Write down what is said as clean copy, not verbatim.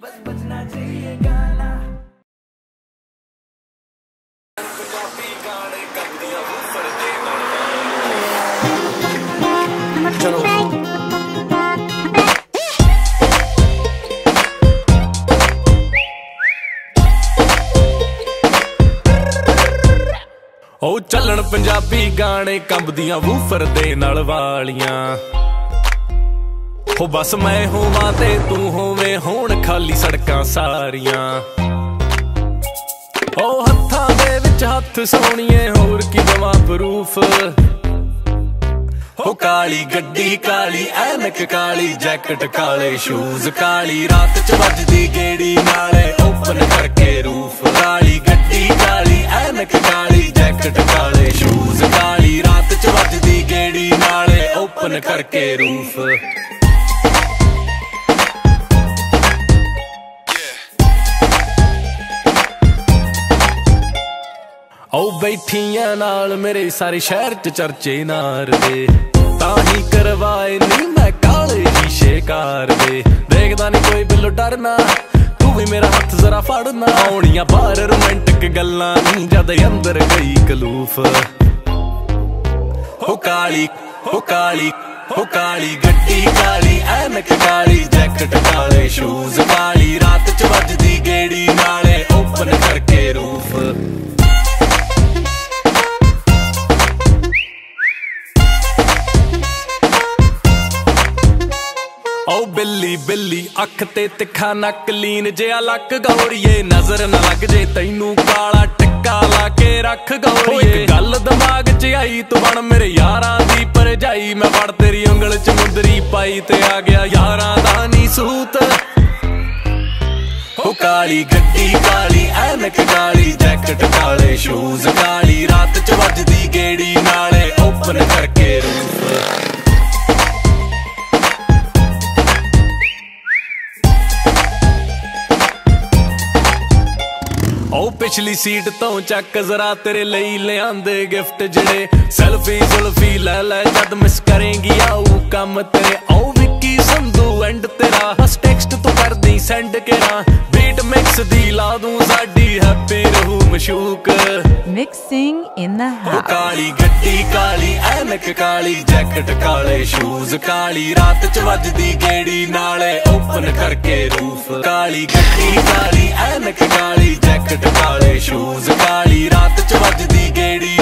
बस बजना चाहिए गाना। चलो ओ चलन पंजाबी गाने कंबदियां वूफर दे नाल वालियां हो बस मैं होवां ते तू होवे होण खाली सड़कां सारियां ओ हत्थां दे विच हत्थ सोहणीए होर की दवां प्रूफ हो काली गड्डी काली ऐनक काली जैकेट काले शूज काली रात च वजदी गेड़ी नाले ओपन करके रूफ काली गड्डी काली ऐनक काली जैकेट काले शूज काली रात च वजदी गेड़ी नाले ओपन करके रूफ ओ बैठियां नाल मेरे सारे शहर च चर्चे नार दे ताही करवाए नी मैं काले शीशे कार दे देखदा नहीं कोई बिल्लो डरना तू भी मेरा हाथ जरा फड़ना आउणियां बाहर रोमांटिक गल्लां नी जद अंदर गई कलूफ हो काली हो काली हो काली गड्डी काली ऐनक काली जैकेट काले शूज काली रात च वजदी गेड़ी नाले ओपन करके रूफ ओ बिल्ली बिल्ली अख ते तिखा नक लीन जिहा लक गौरीए नजर न लग जे तैनू काला टिक्का ला के रख गौरीए गल दिमाग च आई तू बन मेरे यारां दी भरजाई मैं फड़ तेरी उंगल च मुंदरी पाई ते आ गया यारां दा नी सूत हो काली गड्डी काली ऐनक काली जैकेट काले शूज काली रात च वजदी गेड़ी नाले ओपन करके रूफ ओ पिछली सीट तो चक जरा तेरे लई लियांदे गिफ्ट जड़े सेल्फी जुल्फी ले ले जद मिस करेंगी आऊ कम तेरे ओ विक्की संधू एंड तेरा बस टेक्स्ट तो कर दी सेंड केरा बीट मिक्स दी ला दूं साडी हैप्पी रहू मशूक मिक्सिंग इन द हाउस काली गड्डी काली ऐनक काली जैकेट काले शूज काली रात च वजदी गेड़ी नाले ओपन करके रूफ काली गड्डी काली ऐनक काली जैकेट काले शूज काली रात च वजदी गेड़ी